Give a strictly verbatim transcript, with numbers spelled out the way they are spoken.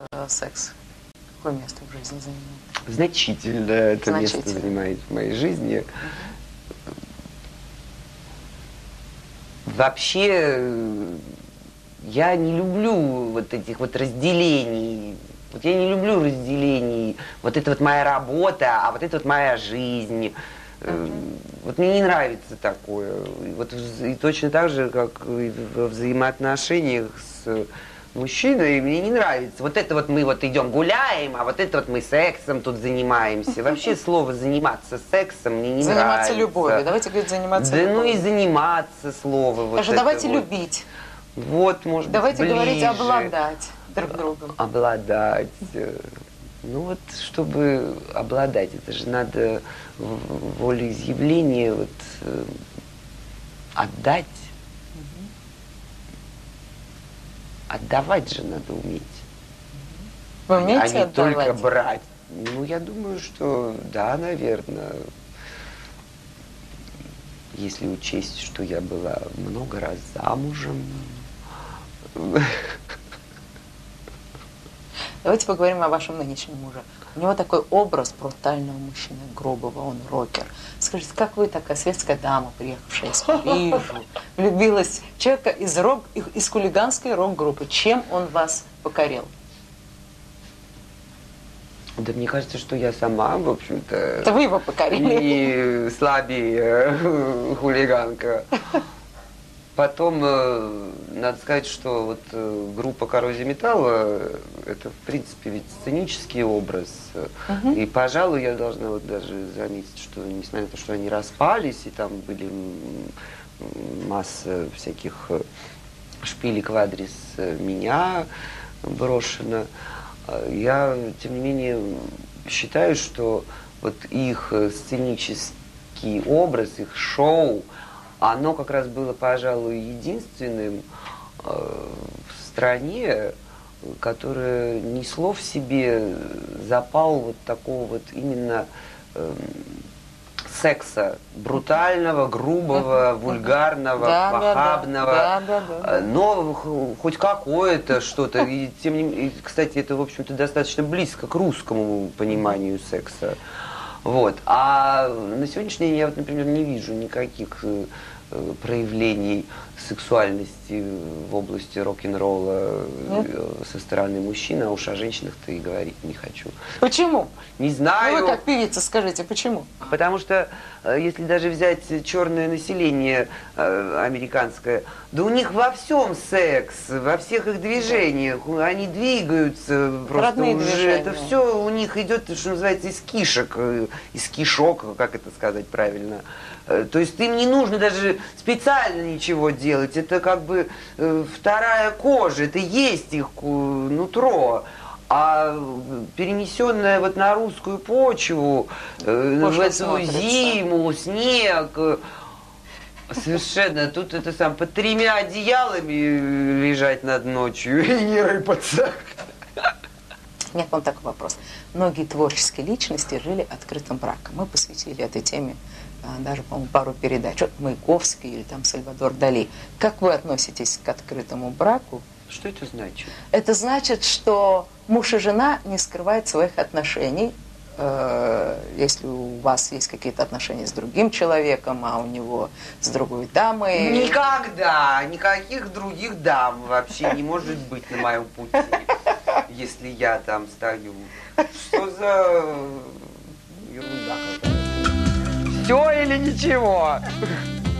э, секс? Какое место в жизни занимает? Значительно это Значительно. место занимает в моей жизни. Угу. Вообще, я не люблю вот этих вот разделений. Вот я не люблю разделений. Вот это вот моя работа, а вот это вот моя жизнь. Uh-huh. Вот мне не нравится такое. Вот и точно так же, как и во взаимоотношениях с мужчиной, мне не нравится. Вот это вот мы вот идем гуляем, а вот это вот мы сексом тут занимаемся. Вообще слово заниматься сексом мне не заниматься нравится. Заниматься любовью. Давайте говорить заниматься да, любовью. Ну и заниматься слово. Вот Даже давайте вот. любить. Вот, может давайте быть, ближе. говорить обладать друг другом. Обладать. Ну вот, чтобы обладать, это же надо волеизъявление вот, э, отдать. Угу. Отдавать же надо уметь. Вы умеете а не отдавать? только брать. Ну, я думаю, что да, наверное. Если учесть, что я была много раз замужем. Давайте поговорим о вашем нынешнем муже. У него такой образ брутального мужчины, грубого, он рокер. Скажите, как вы, такая светская дама, приехавшая из Парижа, влюбилась в человека из, рок, из хулиганской рок-группы? Чем он вас покорил? Да мне кажется, что я сама, в общем-то... Это вы его покорили. Не слабее хулиганка. Потом, надо сказать, что вот группа «Коррозия металла» — это, в принципе, ведь сценический образ. Uh-huh. И, пожалуй, я должна вот даже заметить, что, несмотря на то, что они распались, и там были масса всяких шпилек в адрес меня брошено, я, тем не менее, считаю, что вот их сценический образ, их шоу, оно как раз было, пожалуй, единственным э, в стране, которое несло в себе запал вот такого вот именно э, секса брутального, грубого, вульгарного, да, похабного, да, да, да, да, да. но хоть какое-то что-то. И тем не менее, кстати, это, в общем-то, достаточно близко к русскому пониманию секса. Вот. А на сегодняшний день я, вот, например, не вижу никаких э, проявлений сексуальности в области рок-н-ролла э, со стороны мужчин, а уж о женщинах-то и говорить не хочу. Почему? Не знаю. Ну, вы как певица скажите, почему? Потому что, э, если даже взять черное население э, американское, да у них во всем секс, во всех их движениях, да. Они двигаются просто родные уже, движения. Это все у них идет, что называется, из кишек, из кишок, как это сказать правильно. То есть им не нужно даже специально ничего делать, это как бы э, вторая кожа, это есть их нутро. А перенесенная вот на русскую почву, э, в эту смотрится. зиму, снег, совершенно, тут это сам под тремя одеялами лежать над ночью и не рыпаться. Нет, вам такой вопрос. Многие творческие личности жили открытым браком. Мы посвятили этой теме даже, по-моему, пару передач. Вот Маяковский или там Сальвадор Дали. Как вы относитесь к открытому браку? Что это значит? Это значит, что муж и жена не скрывают своих отношений. Если у вас есть какие-то отношения с другим человеком, а у него с другой дамой... Никогда! Никаких других дам вообще не может быть на моем пути, если я там стою. Что за ерунда какая-то? Все или ничего?